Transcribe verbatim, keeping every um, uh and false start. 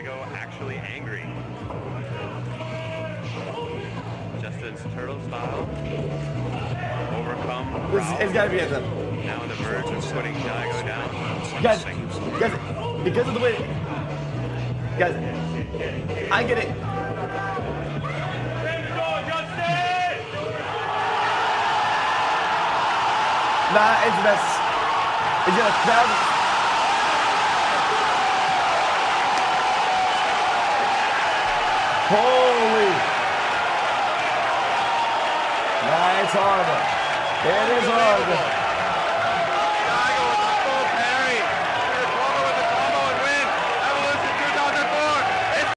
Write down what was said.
Daigo actually angry. Justin's turtle style. Overcome. This, it's gotta be at them. Now on the verge of putting Daigo down. Guys, guys, because of the way, guys, I get it. Nah, it's a mess. It's gonna crowd. Holy. Nah, it's horrible. It is horrible.